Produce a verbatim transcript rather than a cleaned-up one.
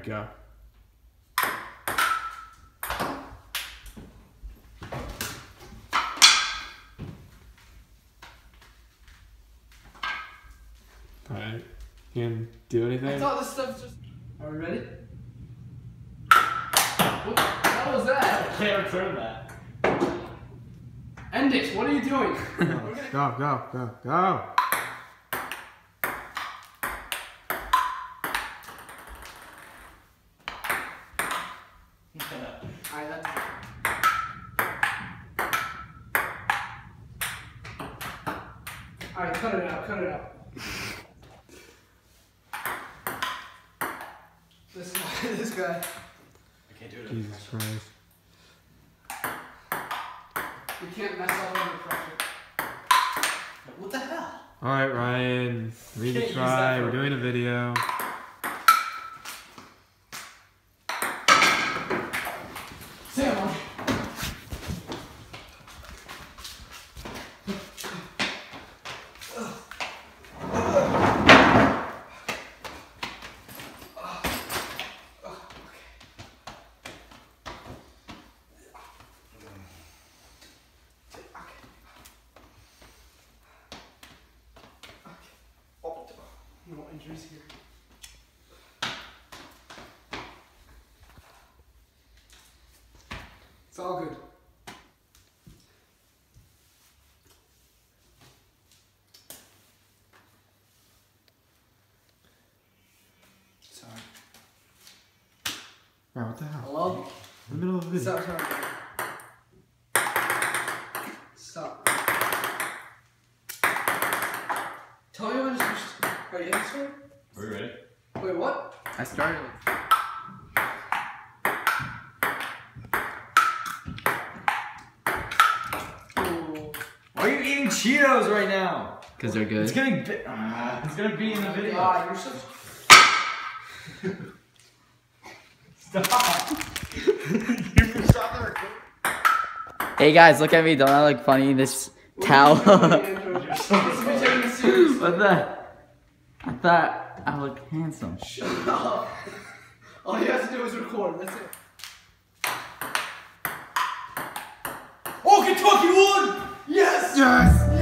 Alright, go. Alright. You gonna do anything? I thought this stuff just... Are we ready? What the hell was that? I can't return that. End it! What are you doing? Go, go, go, go! Alright, that's it. Alright, cut it out, cut it out. This guy, this guy. I can't do it. Jesus Christ. You can't mess up under pressure. What the hell? Alright, Ryan. Leave Can't a use try. that for- We're doing a video. Sam, no injuries here. It's all good. Sorry. Right, what the hell? Hello? In the middle of the video. Stop, stop. Stop. Tell me when to switch. Are you in this one? Are we ready? Wait, what? I started. Ooh. Why are you eating Cheetos right now? Because they're good. It's gonna be. Uh, it's gonna be in the video. God, you're such. Stop. You stop the recording. Hey guys, look at me. Don't I look funny in this towel? What the? I thought I looked handsome. Shut up. All you have to do is record. That's it. Oh, Kentucky won! Yes! Yes!